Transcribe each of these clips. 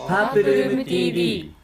パープルーム TV。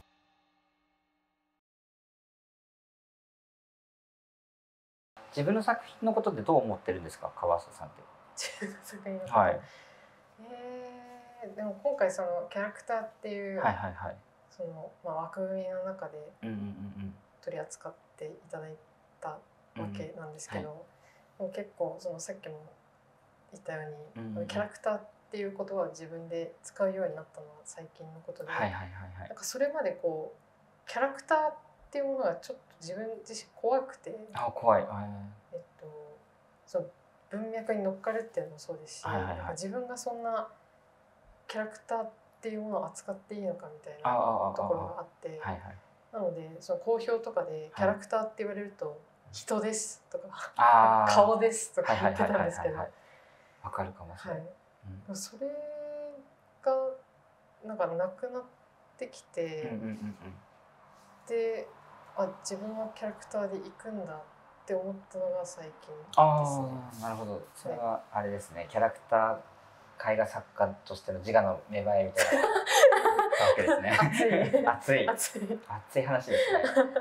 自分の作品のことってどう思ってるんですか、川瀬さんって。 自分の作品のこと、 はい、 でも今回そのキャラクターっていうはいはいはい、 その、枠組みの中でうんうんうん取り扱っていただいたわけなんですけど、 うんでも結構そのさっきも言ったように、 うんうん、 キャラクターっていう言葉を自分で使うようになったのは最近のことで、 はいはいはいはないんかそれまでこうキャラクターっていうものがちょっと自分自身怖くて、 怖い、 その文脈に乗っかるっていうのもそうですし、 はいはいはい、 なんか自分がそんなキャラクターっていうものを扱っていいのかみたいなところがあって、 はいはい、 なのでその好評とかでキャラクターって言われると「人です」とかあ 「顔です」とか言ってたんですけど、 わかるかもしれない、 それがなんかなくなってきて、で自分はキャラクターで行くんだって思ったのが最近ですね。 なるほど。それはあれですね、キャラクター絵画作家としての自我の芽生えみたいなわけですね。熱い話ですね。 そう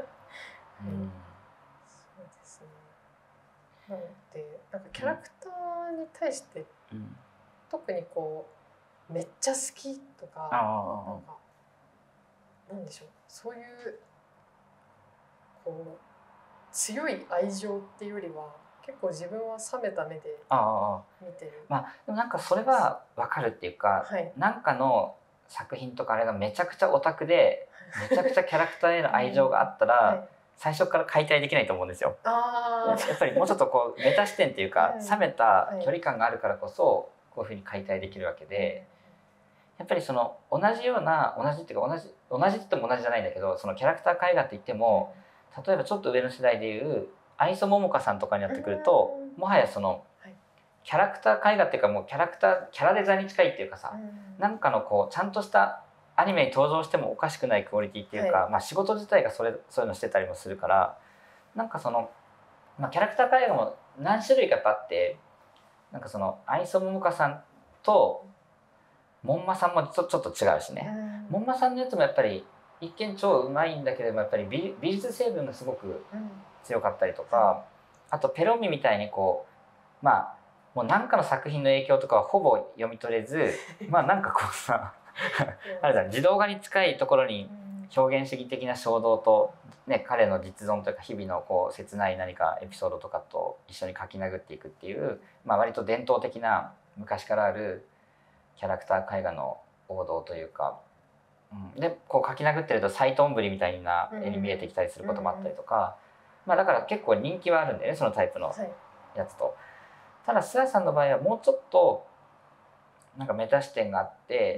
ですね。なのでなんかキャラクターに対して、特にこうめっちゃ好きとか、なんかなんでしょう、そういうこう強い愛情っていうよりは結構自分は冷めた目で見てる。 でもなんかそれは分かるっていうか、なんかの作品とかあれがめちゃくちゃオタクでめちゃくちゃキャラクターへの愛情があったら、最初から解体できないと思うんですよ。やっぱりもうちょっとこうメタ視点っていうか、冷めた距離感があるからこそこういうふうに解体できるわけで、やっぱりその同じって言っても同じじゃないんだけど、そのキャラクター絵画って言っても、例えばちょっと上の世代でいう愛想桃香さんとかになってくると、もはやそのキャラクター絵画っていうか、もうキャラデザに近いっていうかさ、なんかのこうちゃんとしたアニメに登場してもおかしくないクオリティっていうか、仕事自体がそういうのしてたりもするから、なんかその、キャラクター絵画も何種類かやっぱあって、なんかその愛想桃香さんと門馬さんもちょっと違うしね、門馬さんのやつもやっぱり一見超うまいんだけれども、やっぱり美術成分がすごく強かったりとか、あとペロミみたいにこうもう何かの作品の影響とかはほぼ読み取れずなんかこうさあれだ、自動画に近いところに表現主義的な衝動と、ね、彼の実存というか日々のこう切ない何かエピソードとかと一緒に書き殴っていくっていう、割と伝統的な昔からあるキャラクター絵画の王道というか、でこう書き殴ってるとサイトオンブリみたいな絵に見えてきたりすることもあったりとか、だから結構人気はあるんだよね、そのタイプのやつと。ただ須谷さんの場合はもうちょっとなんかメタ視点があって、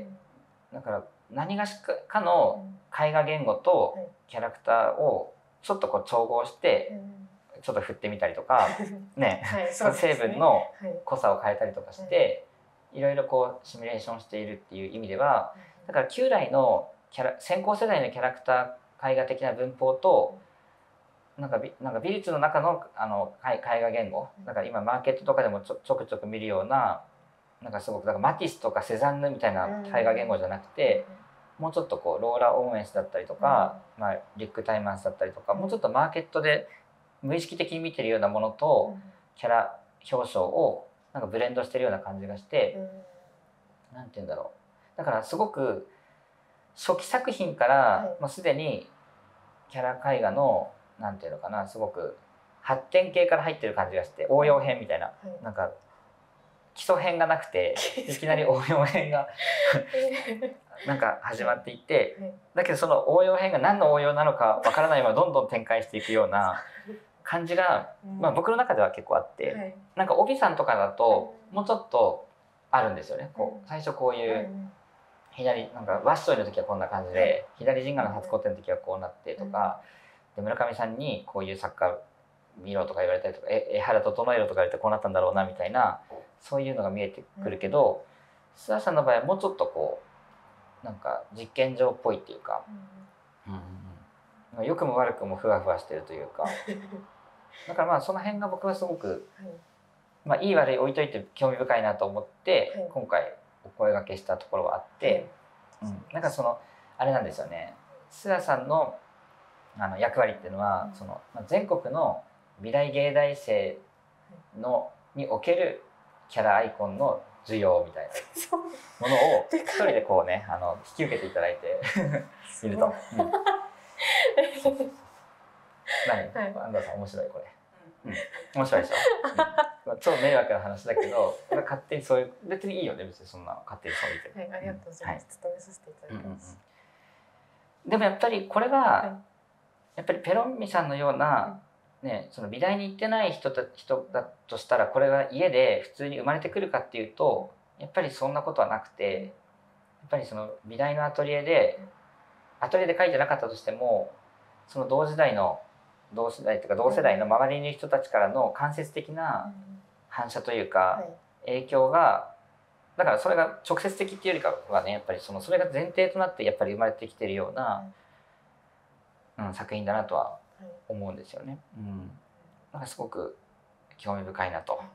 だから何がしかの絵画言語とキャラクターをちょっとこう調合してちょっと振ってみたりとかね、成分の濃さを変えたりとかしていろいろこうシミュレーションしているっていう意味では、だから旧来の先行世代のキャラクター絵画的な文法となんか美術の中の絵画言語、だから今マーケットとかでもちょくちょく見るような、なんかすごくだからマティスとかセザンヌみたいな絵画言語じゃなくて、もうちょっとこうローラ・オーエンスだったりとか、リック・タイマンスだったりとか、もうちょっとマーケットで無意識的に見てるようなものとキャラ表彰をなんかブレンドしてるような感じがして、なんて言うんだろう、だからすごく初期作品からもうすでにキャラ絵画のなんていうのかな、すごく発展系から入ってる感じがして、応用編みたいな、なんか基礎編がなくていきなり応用編がなんか始まっていて、だけどその応用編が何の応用なのかわからないままどんどん展開していくような感じが、僕の中では結構あって、なんか帯さんとかだともうちょっとあるんですよね。こう最初こういう左なんかワッショイの時はこんな感じで、左陣賀の初古典の時はこうなってとか、で村上さんにこういう作家見ろとか言われたりとか、絵肌整えろとか言われてこうなったんだろうなみたいな、そういうのが見えてくるけど、須田さんの場合はもうちょっとこうなんか実験場っぽいっていうか、良くも悪くもふわふわしてるというか、だからその辺が僕はすごく、いい悪い置いといて興味深いなと思って、今回お声がけしたところはあって、なんかそのあれなんですよね。須田さんの役割っていうのはその全国の美大芸大生におけるキャラアイコンの需要みたいなものを一人でこうね引き受けていただいていると。何、安藤さん面白いこれ。面白いでしょ。超迷惑な話だけど、勝手にそういう別にいいよね別にそんな勝手にそう言って。 はい、ありがとうございます。務めさせていただきます。 でもやっぱりこれがやっぱりペロンミさんのようなね、その美大に行ってない人だとしたらこれが家で普通に生まれてくるかっていうとやっぱりそんなことはなくて、やっぱりその美大のアトリエで書いてなかったとしてもその同世代というか同世代の周りにいる人たちからの間接的な反射というか影響がだからそれが直接的っていうよりかはねやっぱりそれが前提となってやっぱり生まれてきてるような、作品だなとは思うんですよね。なんかすごく興味深いなと。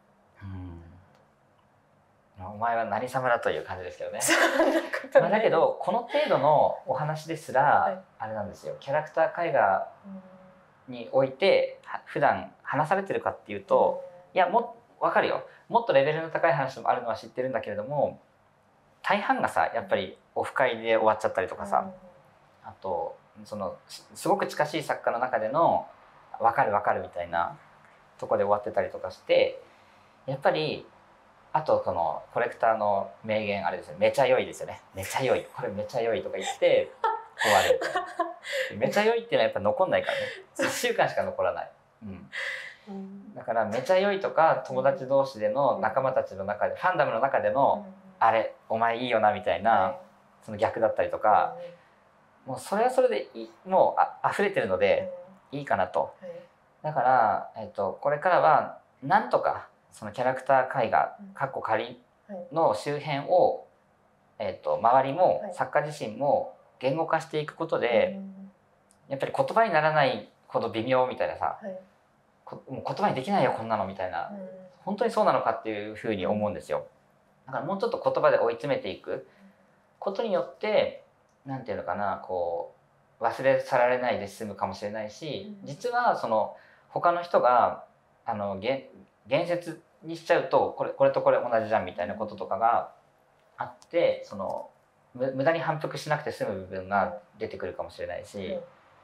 お前は何様だという感じですけどね。だけどこの程度のお話ですら、あれなんですよ。キャラクター絵画において普段話されてるかっていうと、いや分かるよ。もっとレベルの高い話もあるのは知ってるんだけれども、大半がさやっぱりオフ会で終わっちゃったりとかさ、あとすごく近しい作家の中での分かるみたいなとこで終わってたりとかして、やっぱりあとこのコレクターの名言あれですね、めちゃ良いですよね。めちゃ良い、これめちゃ良いとか言って終わる。めちゃ良いっていうのはやっぱ残んないからね。1週間しか残らない。だからめちゃ良いとか友達同士での仲間たちの中でファンダムの中でのあれお前いいよなみたいなその逆だったりとか、もうそれはそれでもう溢れてるのでいいかなと。だから、これからはなんとかそのキャラクター絵画仮の周辺を、周りも作家自身も言語化していくことで、やっぱり言葉にならないほど微妙みたいなさ、もう言葉にできないよこんなのみたいな、本当にそうなのかっていうふうに思うんですよ。だからもうちょっと言葉で追い詰めていくことによってなんていうのかな、こう忘れ去られないで済むかもしれないし、実はその他の人が言説にしちゃうとこれとこれ同じじゃんみたいなこととかがあって、無駄に反復しなくて済む部分が出てくるかもしれないし、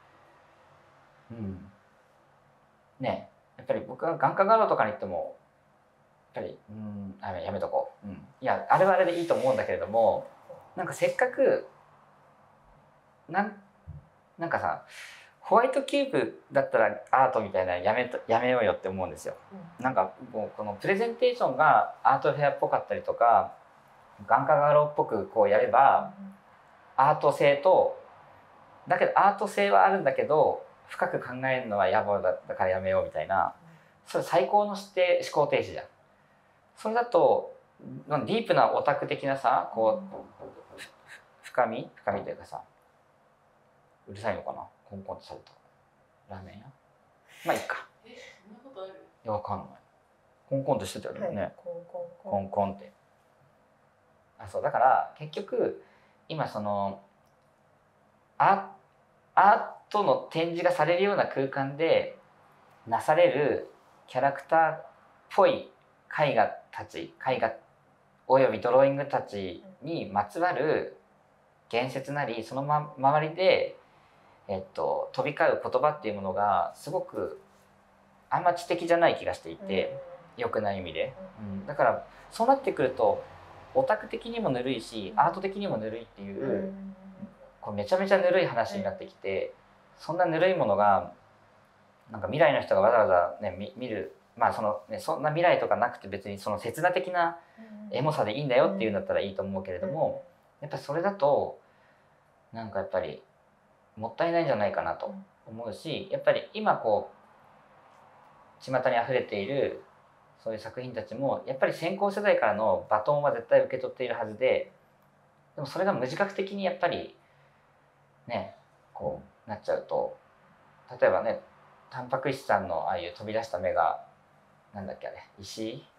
ね、やっぱり僕は眼科画廊とかに行ってもやっぱりやめとこう、いやあれはあれでいいと思うんだけれども、なんかせっかくなんかさホワイトキューブだったらアートみたいなやめようよって思うんですよ。なんかもうこのプレゼンテーションがアートフェアっぽかったりとか眼科画廊っぽくこうやればアート性とだけどアート性はあるんだけど深く考えるのは野暮だからやめようみたいな、それ最高の思考停止じゃん。それだとディープなオタク的なさこう深みというかさ、うるさいのかな、コンコンとされたラーメン屋、まあいいか。 そんなことある？ いやわかんない。コンコンとしてたよね、コンコンって。そうだから結局今そのアートの展示がされるような空間でなされるキャラクターっぽい絵画およびドローイングたちにまつわる言説なりその周りで、飛び交う言葉っていうものがすごくあんま知的じゃない気がしていて、良くない意味で、だからそうなってくるとオタク的にもぬるいしアート的にもぬるいっていう、こうめちゃめちゃぬるい話になってきて、そんなぬるいものがなんか未来の人がわざわざね見る、そんな未来とかなくて別にその刹那的なエモさでいいんだよっていうんだったらいいと思うけれども、やっぱりそれだとなんかやっぱりもったいないんじゃないかなと思うし、やっぱり今こう巷にあふれているそういう作品たちもやっぱり先行世代からのバトンは絶対受け取っているはずで、でもそれが無自覚的にやっぱりねこうなっちゃうと、例えばねタンパク質さんのああいう飛び出した目がなんだっけあれ石井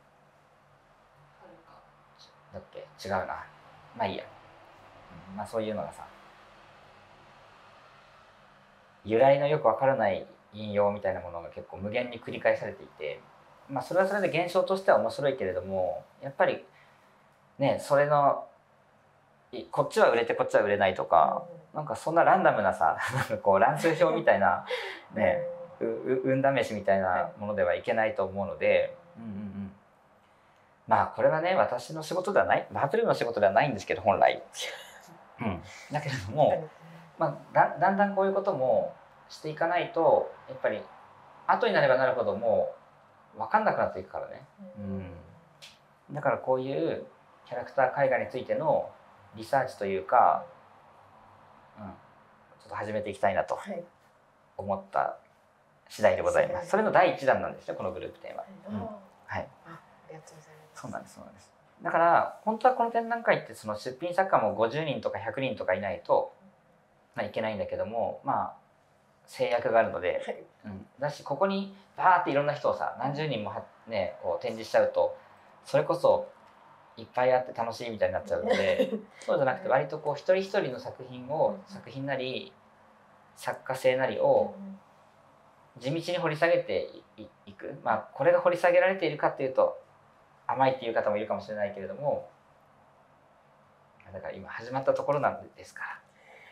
だっけ違うな、まあいいや、そういうのがさ由来のよくわからない引用みたいなものが結構無限に繰り返されていて、まあ、それはそれで現象としては面白いけれども、やっぱりね、それのこっちは売れてこっちは売れないとか、なんかそんなランダムなさ、なんかこう乱数表みたいなね、運試しみたいなものではいけないと思うので、まあこれはね、私の仕事ではない、バートルームの仕事ではないんですけど本来、だけれども、まあ、だんだんこういうこともしていかないとやっぱり後になればなるほどもう分かんなくなっていくからね、だからこういうキャラクター絵画についてのリサーチというか、ちょっと始めていきたいなと思った次第でございます。それの第1弾なんですよ、このグループ展は。はい。ありがとうございます。そうなんです、そうなんです。だから本当はこの展覧会ってその出品作家も50人とか100人とかいないといけないんだけども、まあ制約があるので、だしここにバーっていろんな人をさ何十人もねこう展示しちゃうとそれこそいっぱいあって楽しいみたいになっちゃうのでそうじゃなくて割とこう一人一人の作品なり作家性なりを地道に掘り下げていく、まあこれが掘り下げられているかっていうと甘いっていう方もいるかもしれないけれども、だから今始まったところなんですから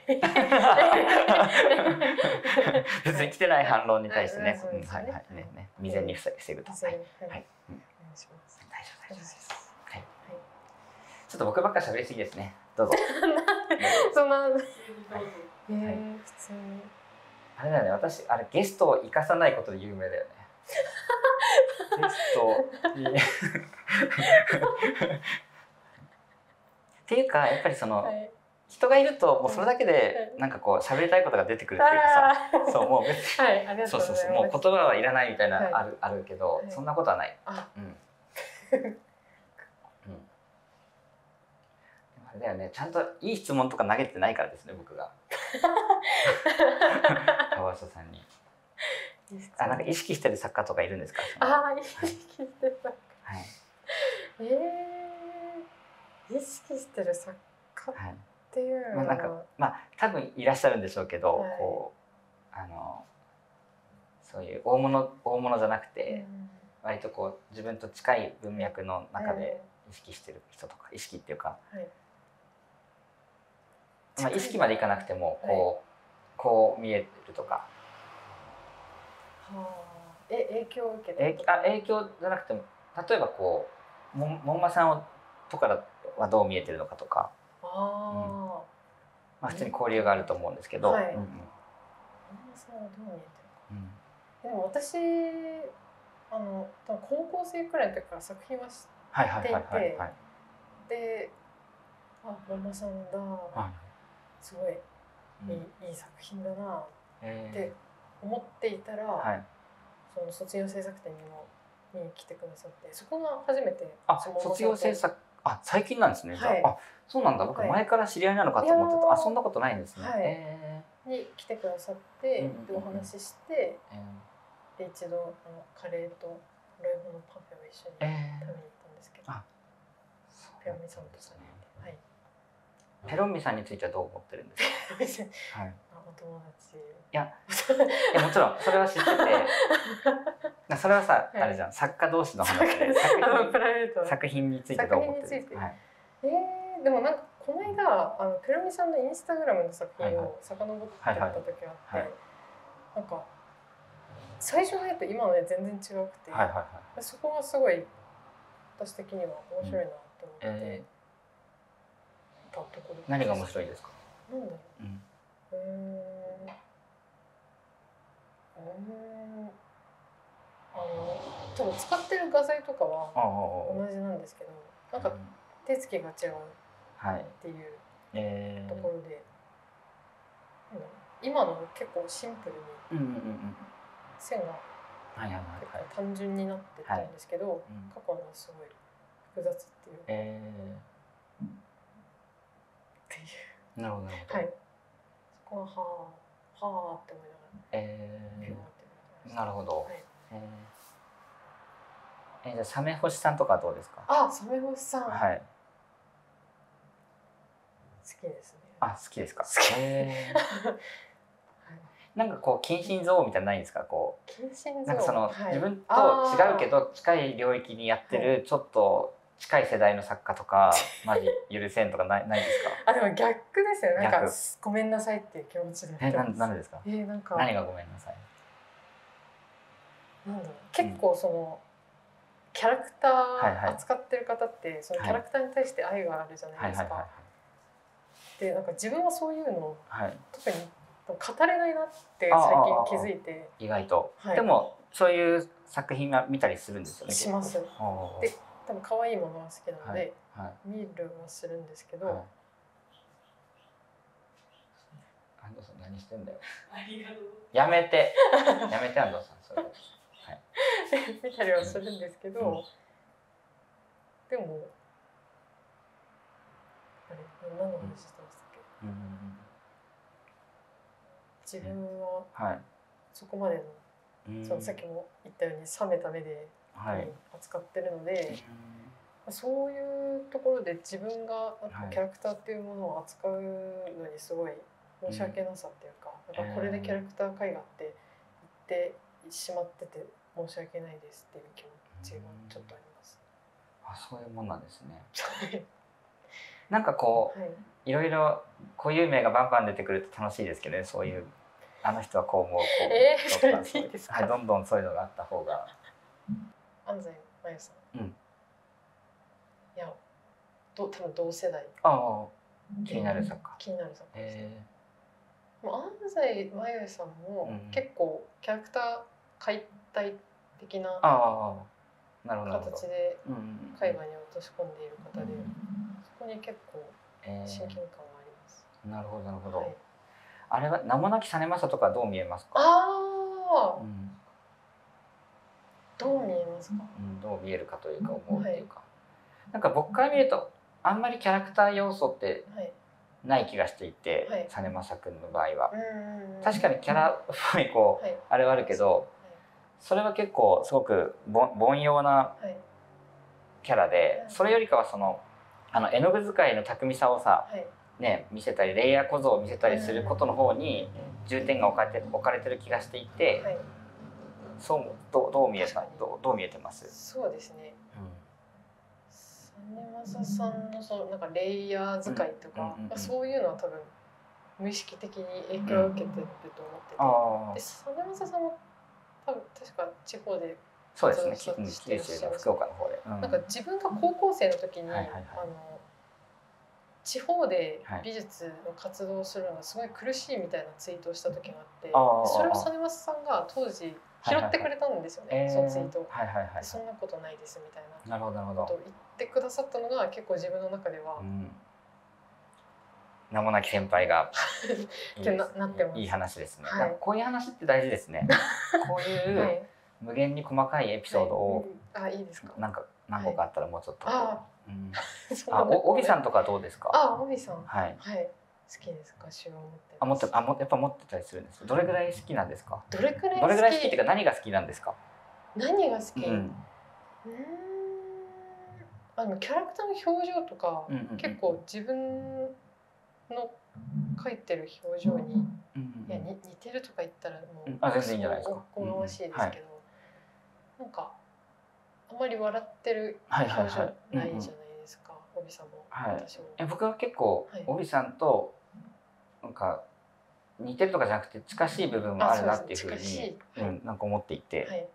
別に来てない反論に対してね、未然に防ぐと。大丈夫です。ちょっと僕ばっか喋りすぎですね。どうぞ。 そんな普通にあれだよね、私あれゲストを生かさないことで有名だよね。ゲストにっていうかやっぱりその、人がいるともうそれだけでなんかこう喋りたいことが出てくるっていうかさ、そうもう別にそうもう言葉はいらないみたいなあるけど、そんなことはない。あれだよね、ちゃんといい質問とか投げてないからですね、僕が。川下さんに。なんか意識してる作家とかいるんですか？ 意識してる作家。意識してる作家っていうのは、 なんかまあ多分いらっしゃるんでしょうけど、こうそういう大物じゃなくて、割とこう自分と近い文脈の中で意識してる人とか、意識っていうか、まあ意識までいかなくてもこう見えるとか。 影響を受けて影響じゃなくても、例えばこう門馬さんとかはどう見えてるのかとか、まあ普通に交流があると思うんですけど、門馬さんはどう見えてるか。でも私多分高校生くらいの時から作品は知っていて、で門馬さんだ、すごいいい作品だなって思っていたら、その卒業制作展にも見に来てくださって、そこが初めて。 卒業制作最近なんですね。そうなんだ。僕前から知り合いなのかと思ってた。そんなことないんですね。 に来てくださってお話しして、で一度カレーとロイホのパフェを一緒に食べに行ったんですけど、ペロミさんと3人で。 ペロミさんについてはどう思ってるんですか？ お友達。 いやもちろんそれは知ってて、それはさあれじゃん、作家同士の話で作品についてどう思ってるんですか？ でもなんかこの間ペロミさんのインスタグラムの作品を遡ってた時があって、なんか最初の絵と今の絵全然違くて、そこがすごい私的には面白いなと思ってたところ。 何が面白いですか？ なんだろう。多分使ってる画材とかは同じなんですけど、なんか手つきが違うっていうところで、今の結構シンプルに線が単純になってたんですけど、過去のはすごい複雑っていう。 なるほど。 そこははあって思いながら。なるほど。 じゃあサメ星さんとかはどうですか？ サメ星さん。好きですね。 好きですか？ なんかこう近親憎悪みたいなのないんですか？こう近親憎悪、 なんかその、 はい、 自分と違うけど近い領域にやってるちょっと近い世代の作家とかマジ許せんとかないですか？ あ、でも逆ですよ。なんかごめんなさいっていう気持ちでやってます。 なんでですか？ なんか何がごめんなさい？ なんだろう、結構その、キャラクター扱ってる方ってそのキャラクターに対して愛があるじゃないですか。でなんか自分はそういうのを特に語れないなって最近気づいて。 意外と、でもそういう作品は見たりするんですよね。 します。で多分可愛いものが好きなので見るはするんですけど。 安藤さん何してんだよ。やめて安藤さんそれ。 見たりはするんですけど、でもあれ何の話してましたっけ？自分はそこまでの、そのさっきも言ったように冷めた目で扱ってるので、そういうところで自分がキャラクターっていうものを扱うのにすごい申し訳なさっていうか、なんかこれでキャラクター絵画って言ってしまってて申し訳ないですっていう気持ちがちょっとあります。 そういうもんなんですね。なんかこう、いろいろ固有名がバンバン出てくると楽しいですけどね。そういうあの人はこう思う、 それでいいですか？ どんどんそういうのがあった方が。 安西真由さん。いや、多分同世代。 気になる作家。 気になる作家ですね。安西真由さんも結構キャラクター解体的な形で絵画に落とし込んでいる方で、そこに結構親近感があります。 なるほどなるほど。あれは名もなき実政とかどう見えますか？ どう見えますか？ どう見えるかというか思うっていうか、なんか僕から見るとあんまりキャラクター要素ってない気がしていて、実政君の場合は確かにキャラっぽいこうあれはあるけど、それは結構すごく凡庸なキャラで、それよりかはその絵の具使いの巧みさをさ見せたり、レイヤー構造を見せたりすることの方に重点が置かれてる気がしていて、そうどう見えてます？ そうですね。実政さんのそのなんかレイヤー使いとか、そういうのは多分無意識的に影響を受けてると思ってて、で実政さんも多分確か地方でそうですね、九州の福岡の方で、 なんか自分が高校生の時に地方で美術の活動をするのがすごい苦しいみたいなツイートをした時があって、それを実政さんが当時拾ってくれたんですよね、そのツイートを。そんなことないですみたいなことを言ってくださったのが結構自分の中では名もなき先輩がいい話ですね。こういう話って大事ですね。こういう無限に細かいエピソードをなんか何個かあったらもうちょっと。帯さんとかどうですか？ 帯さん、はい好きです。画集を持ってます。やっぱ持ってたりするんです。どれぐらい好きなんですか？ どれぐらい好きっていうか何が好きなんですか？ 何が好き？キャラクターの表情とか結構自分の描いてる表情に似てるとか言ったらもう全然いいんじゃないですか。 おこがましいですけど、なんかあんまり笑ってる表情ないじゃないですか、帯さんも私も。 僕は結構帯さんとなんか似てるとかじゃなくて近しい部分もあるなっていうふうになんか思っていて、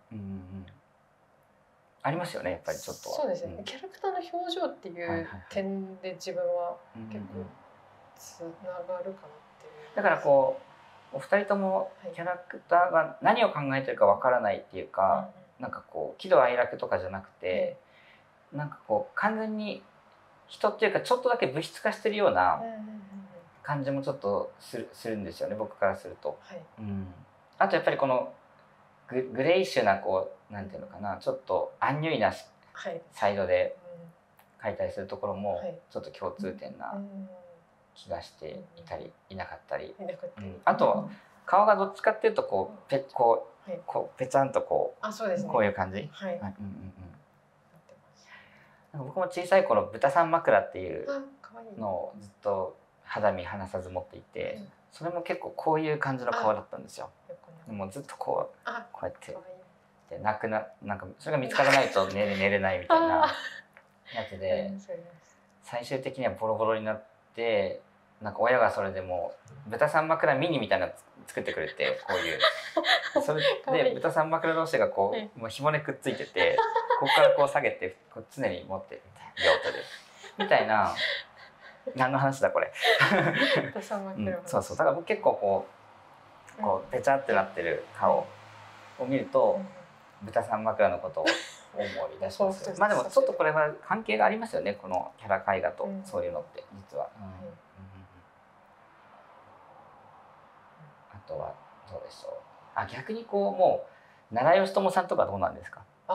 ありますよね、やっぱりちょっとは。 そうですね、キャラクターの表情っていう点で自分は結構つながるかなっていう。 だからこうお二人ともキャラクターが何を考えてるかわからないっていうか、なんかこう喜怒哀楽とかじゃなくて、なんかこう完全に人っていうかちょっとだけ物質化してるような感じもちょっとするんですよね、僕からすると。あとやっぱりこのグレイッシュなこうなんていうのかな、ちょっとアンニュイなサイドで描いたりするところもちょっと共通点な気がしていたりいなかったり、あと顔がどっちかっていうとこうペチャンとこういう感じ。僕も小さい頃豚さん枕っていうのをずっと肌身離さず持っていて、それも結構こういう感じの顔だったんですよ。もうずっとこうやってでなんかそれが見つからないと寝れないみたいなやつで、最終的にはボロボロになって、なんか親がそれでもう豚さん枕ミニみたいなの作ってくれて、こういうそれで豚さん枕同士がこうもう紐でくっついてて、ここからこう下げてこう常に持ってるみたいな用途でみたいな。何の話だこれそうそう、だから僕結構こうペチャってなってる顔を見ると、豚さん枕のことを思い出します。まあでもちょっとこれは関係がありますよね、このキャラ絵画とそういうのって実は。あとはどうでしょう。逆にこうもう奈良義朝さんとかどうなんですか？ で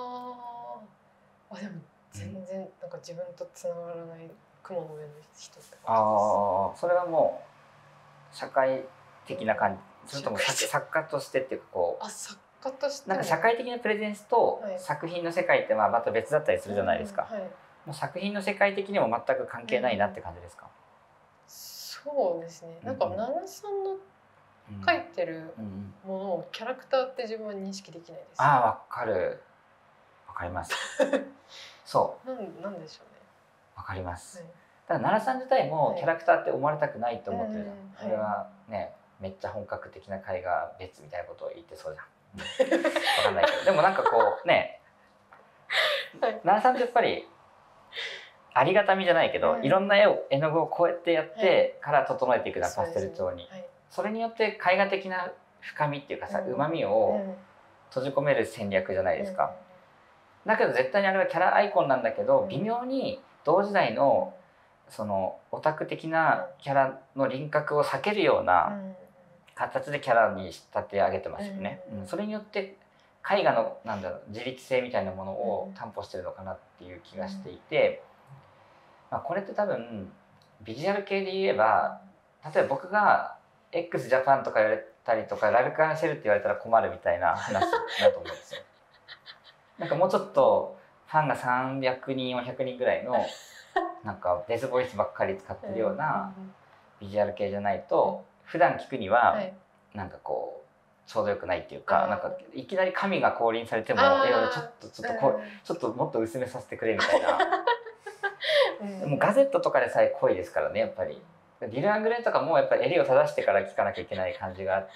も全然なんか自分とつながらない雲の上の人って感じです。 それはもう社会的な感じ、それとも作家としてっていうかこう作家としてなんか社会的なプレゼンスと作品の世界ってまた別だったりするじゃないですか。もう作品の世界的にも全く関係ないなって感じですか？ そうですね。なんか奈良さんの描いてるものをキャラクターって自分は認識できないです。 わかります。そう。 なんでしょうね。 わかります。だから奈良さん自体もキャラクターって思われたくないと思ってるじゃん。これはね、めっちゃ本格的な絵画別みたいなことを言ってそうじゃん。わかんないけど、でもなんかこうね、奈良さんってやっぱりありがたみじゃないけど、いろんな絵の具をこうやってやってから整えていくな、パステル調に。それによって絵画的な深みっていうかさ、旨みを閉じ込める戦略じゃないですか。だけど絶対にあれはキャラアイコンなんだけど、微妙に同時代のそのオタク的なキャラの輪郭を避けるような形でキャラに仕立て上げてますよね。それによって絵画の自立性みたいなものを担保してるのかなっていう気がしていて、これって多分ビジュアル系で言えば、例えば僕が x ジャパンとか言われたりとかラルクアンシェルって言われたら困るみたいな話だと思うんですよ。なんかもうちょっとファンが300人400人ぐらいのなんかデスボイスばっかり使ってるようなビジュアル系じゃないと普段聞くにはなんかこうちょうどよくないっていうか、なんかいきなり神が降臨されてもちょっともっと薄めさせてくれみたいな。もうガゼットとかでさえ濃いですからね、やっぱり。ディル・アングレイとかもやっぱり襟を正してから聞かなきゃいけない感じがあって、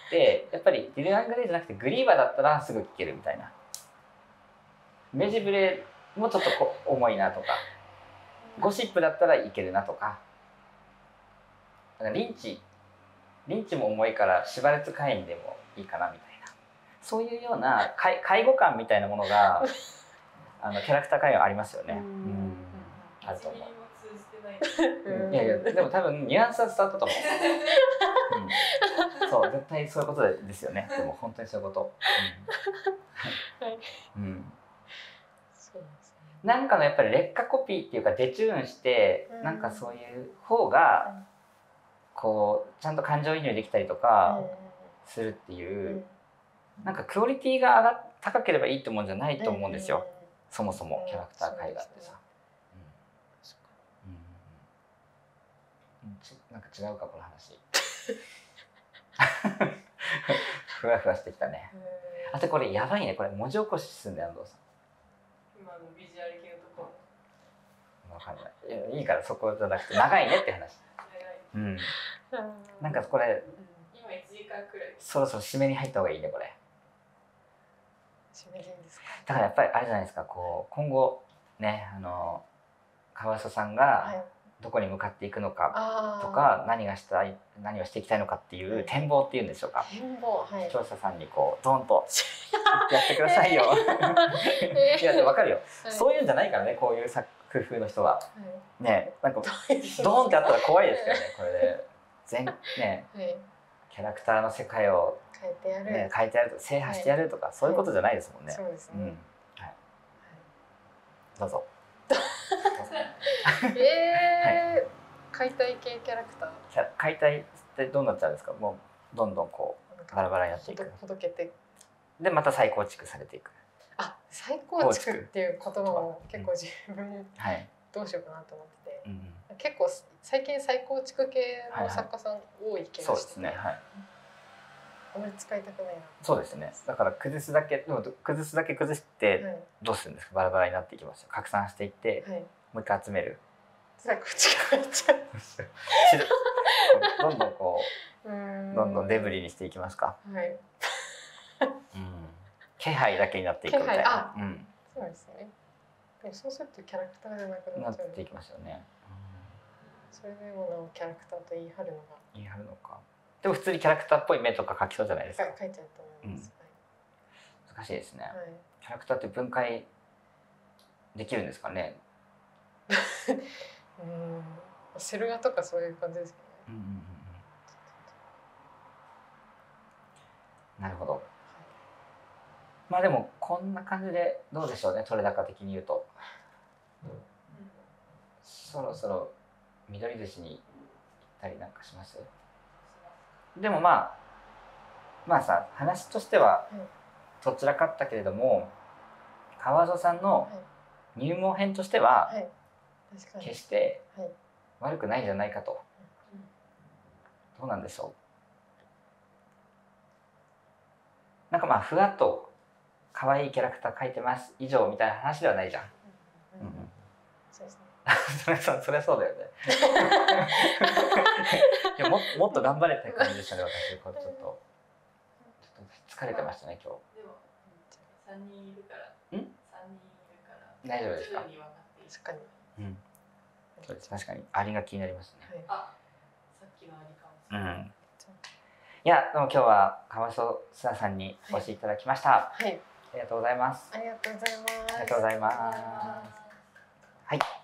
やっぱりディル・アングレイじゃなくてグリーバだったらすぐ聞けるみたいな。メジブレもちょっと重いなとか、ゴシップだったらいけるなとか、リンチも重いからシュバルツカインでもいいかなみたいな、そういうような介護感みたいなものがキャラクター絵画ありますよね。あると思う。いやいや、でも多分ニュアンスは伝わったと思う。そう絶対そういうことですよね。でも本当にそういうこと。なんかのやっぱり劣化コピーっていうかデチューンして、なんかそういう方がこうちゃんと感情移入できたりとかするっていう、なんかクオリティが高ければいいってもんじゃないと思うんですよ、そもそもキャラクター絵画ってさ。なんか違うかこの話。ふわふわしてきたね。あとこれやばいね、これ文字起こしすんだよ安藤さん。 今のビジュアル系のところ。 わかんない。いいからそこじゃなくて長いねって話。なんかこれ今1時間くらい。 そろそろ締めに入った方がいいねこれ。 締めでいいんですか。 だからやっぱりあれじゃないですか、こう今後ね川磯さんがどこに向かっていくのかとか、何をしていきたいのかっていう展望っていうんでしょうか。視聴者さんにこうドンとやってくださいよ。いやでも分かるよ、そういうんじゃないからね、こういう工夫の人は。ね、なんかドーンってあったら怖いですけどね、これでキャラクターの世界を変えてやると制覇してやるとか、そういうことじゃないですもんね。 そうですね。 どうぞ。 解体系キャラクター。 解体ってどうなっちゃうんですか。もうどんどんこうバラバラになっていく。 ほどけて。 でまた再構築されていく。 再構築っていう言葉も結構自分どうしようかなと思ってて、 うん、 結構最近再構築系の作家さん多い気がしてて、 そうですね、はい、 あまり使いたくないな。 そうですね。だから崩すだけ崩してどうするんですか、バラバラになっていきますよ。拡散していって、はい、もう一回集める。 口が入っちゃう。 どんどんこうどんどんデブリにしていきますか。 はい。 うん、気配だけになっていくみたいな。うん、 そうですね。でもそうするとキャラクターじゃなくなっちゃう。 なっていきますよね。 それでもなおキャラクターと言い張るのか。 でも普通にキャラクターっぽい目とか描きそうじゃないですか。 描いちゃうと思います。 難しいですね。 はい、 キャラクターって分解できるんですかね。 セル画とかそういう感じですけどね。 なるほど。まあでもこんな感じでどうでしょうね、取れ高的に言うと。そろそろ緑寿司に行ったりなんかします？でもまあさ、話としてはどちらかったけれども、川戸さんの入門編としては決して悪くないんじゃないかと。どうなんでしょう。なんかまあふわっと可愛いキャラクター描いてます以上みたいな話ではないじゃん。そうですね。そりゃそうだよね。いや、もっと頑張れって感じでしたね、私。ちょっと疲れてましたね、今日。 でも3人いるから。 大丈夫ですか？ 確かに。 そうです。確かにアリが気になりますね。 あ、さっきのアリかもしれない。 いや、でも今日は川戸須さんにお越しいただきました。はい。ありがとうございます。 ありがとうございます。 ありがとうございます。はい。